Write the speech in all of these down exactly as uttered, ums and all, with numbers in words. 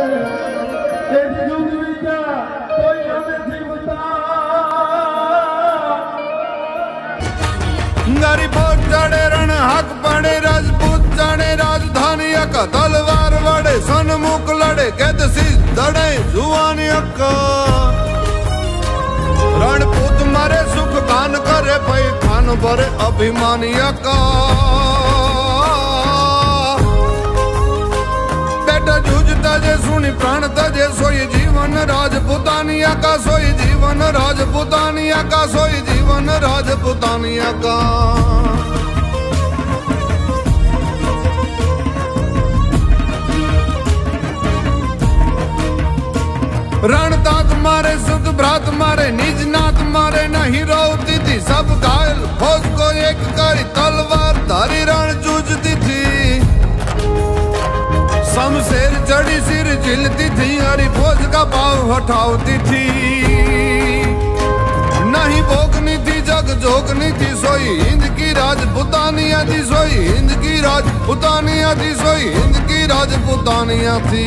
गरीबों चढ़े रण हक पड़े राजपूत जाने राजधानी का तलवार वड़े सनमुख लड़े कैदसी दड़े जुआनी अक्का रणपूत मारे सुख गान करे भाई खान भरे अभिमानी अक्का बेटा जूझ तजे सुनी प्राण तजे सोई जीवन राजपुतानिया का सोई जीवन राजपुतानिया का सोई जीवन राजपुतानिया का रणदात मारे सुध भ्रात मारे निज नाथ मारे नहीं रोती थी सब घायल फौज को एक करी तलवार धारी रण जूझती थी शमशेर चढ़ी सिर झिलती थी हरी फौज का पाव हटाती थी नहीं भोगनी थी जग जोगनी थी सोई हिंद की राजपुतानिया थी सोई हिंद की राजपुतानिया थी सोई हिंद की राजपुतानिया थी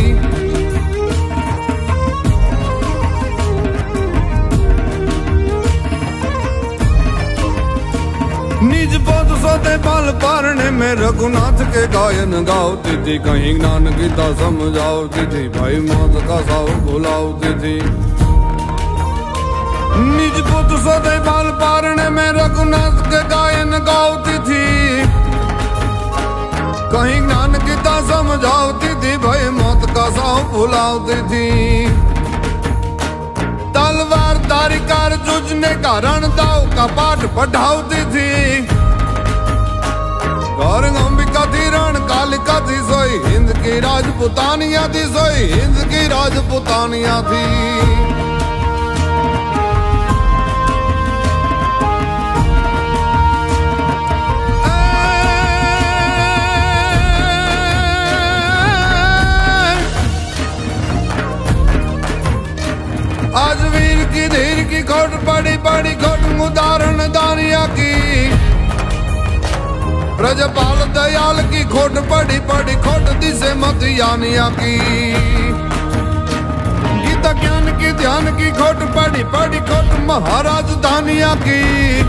निज बोध सोते पाल पारने में रघुनाथ के गायन गाओती थी कहीं ज्ञान गीता समझाओती थी भाई मौत का साव भुलाओती थी निज बोध सोते पाल पारने में रघुनाथ के गायन गाओती थी कहीं ज्ञान गीता समझाओती थी भाई मौत का साव भुलाओती थी तलवार धारी कार जूझने का रणदाव का पाठ पढ़ाती थी गौर अंबिका थी रण कालिका थी सोई हिंद की राजपुतानिया थी सोई हिंद की राजपुतानिया थी आज वीर की धीर की खोट पड़ी पड़ी खोट उदाहरण दानिया की ब्रजपाल दयाल की खोट पड़ी पड़ी खोट दिसे मत यानिया की गीता ज्ञान की ध्यान की खोट पड़ी पड़ी खोट महाराज दानिया की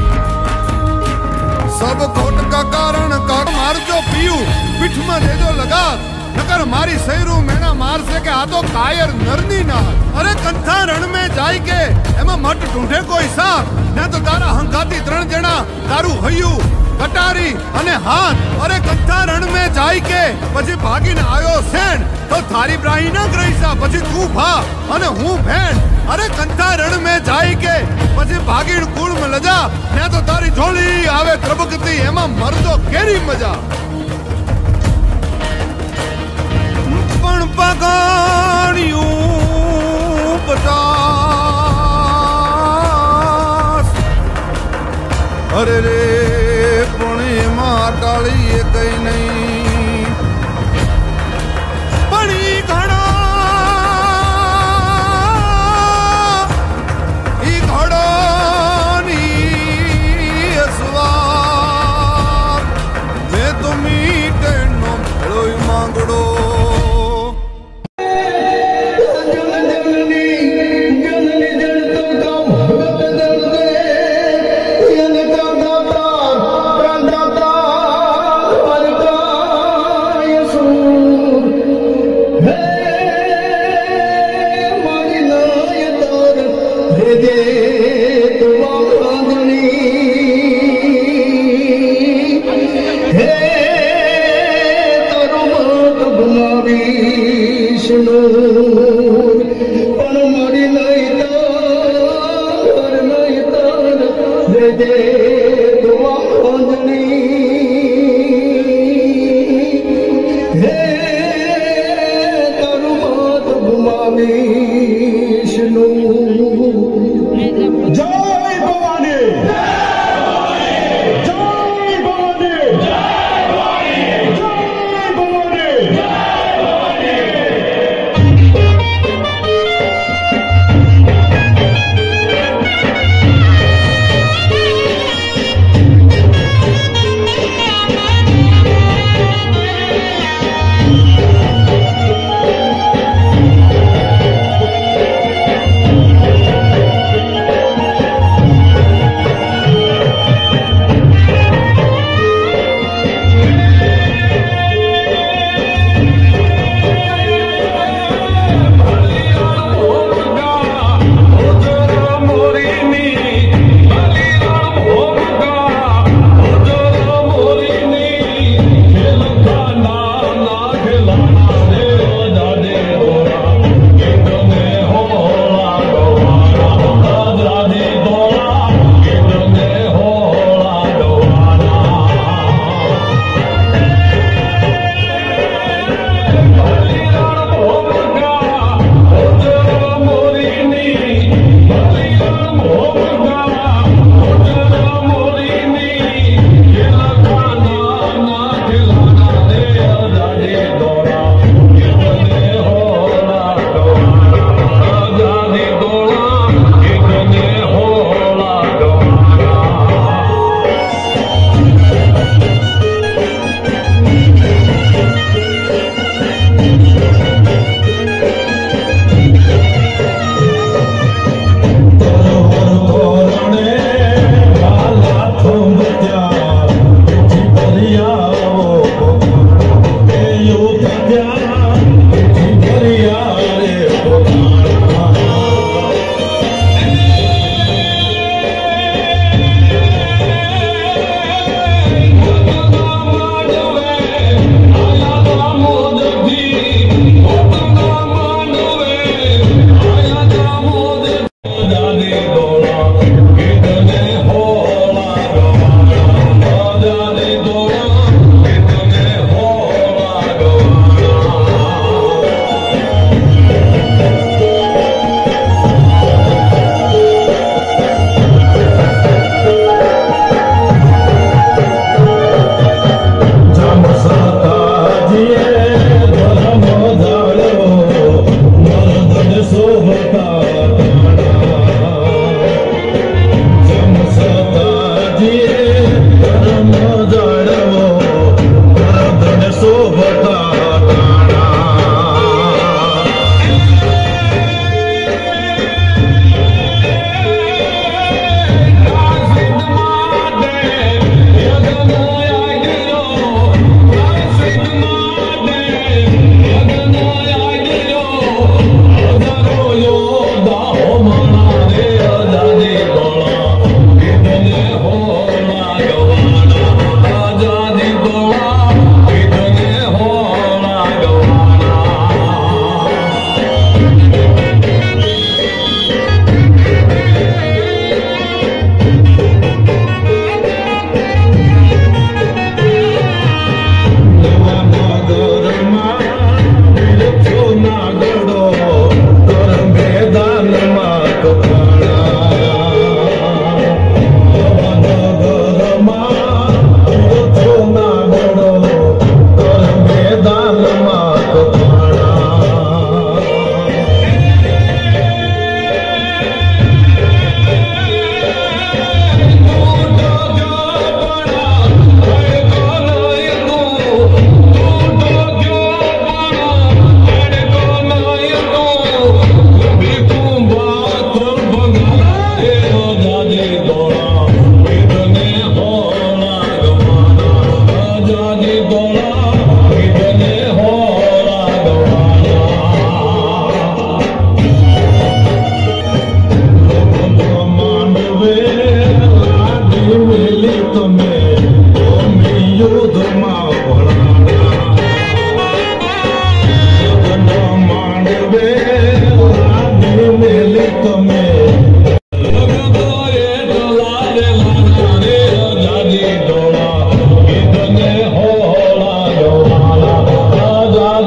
सब खोट का कारण का मार जो पीयू पिठ में दे दो लगा नगर मारी सैरू मेना मार से के हाथों कायर नरनी ना अरे कंथा रण में जाई के एमा मट ढूंढे कोई साथ न तो तारा हंकाती त्रण जना तारू हयू कटारी अने हाथ अरे कंथा रण में जाई के પછી ભાગીને આયો સેણ તો થારી બ્રાહી ના ગ્રહીસા પછી તું ભા અને હું ભેણ અરે કંથા રણ में जाई के પછી ભાગીને કુળ में લજા ને તો તારી ઝોલી આવે ત્રબકતી એમાં મરદો કેરી મજા पण पगाणियों पचास अरे रे पुणे माटाली कई नहीं पड़ी घड़ा ई घड़ानी सवार मैं तो मीटे नो भेड़ो मांगड़ो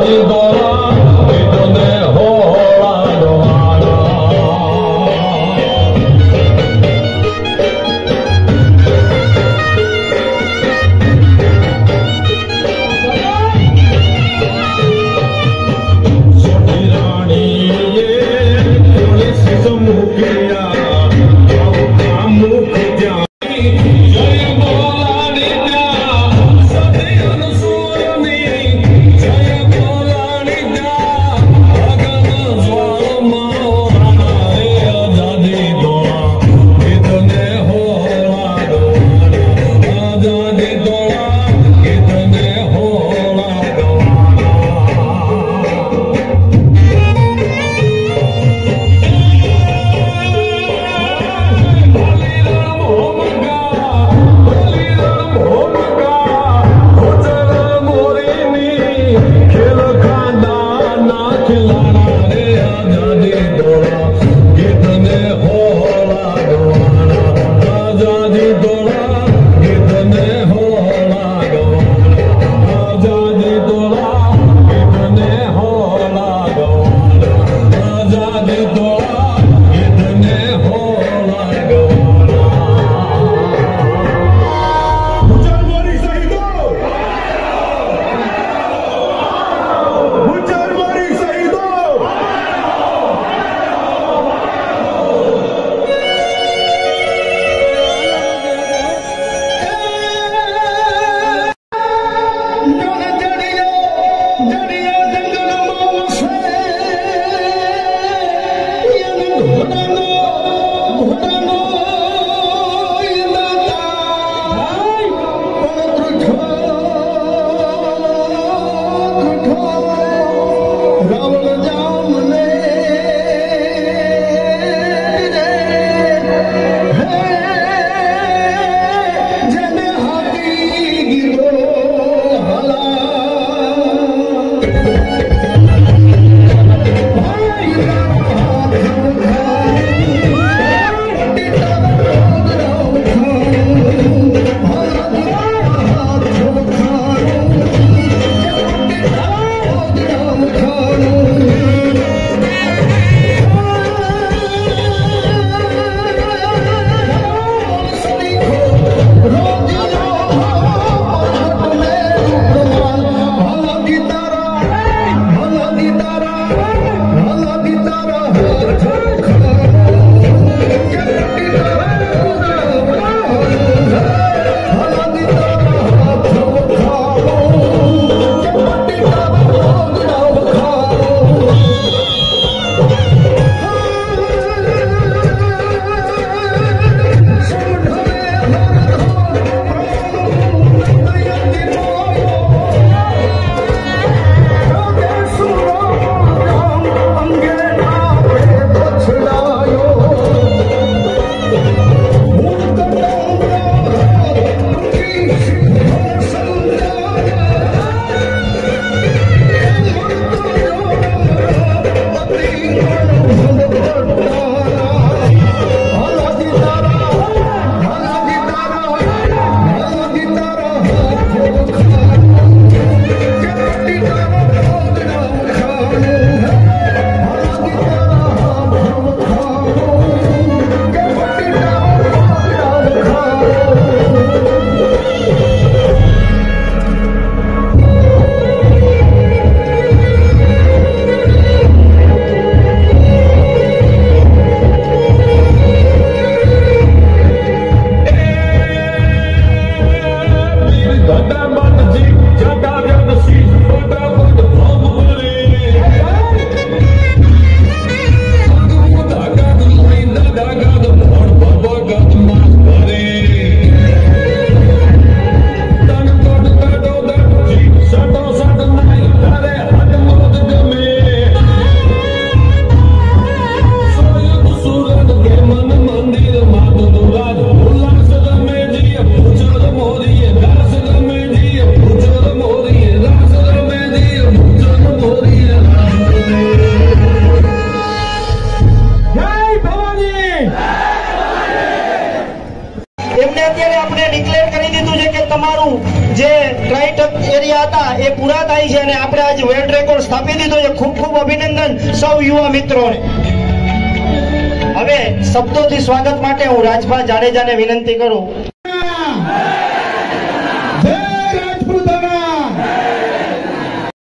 Oh અને અત્યારે આપણે ડિક્લેર કરી દીધું છે કે તમારું જે ટ્રાય ટક એરિયા હતા એ પૂરા થાય છે અને આપણે આજે વર્લ્ડ રેકોર્ડ સ્થાપી દીધો છે. ખૂબ ખૂબ અભિનંદન સૌ યુવા મિત્રોને. હવે શબ્દોથી સ્વાગત માટે હું રાજભા જાડેજાને વિનંતી કરું.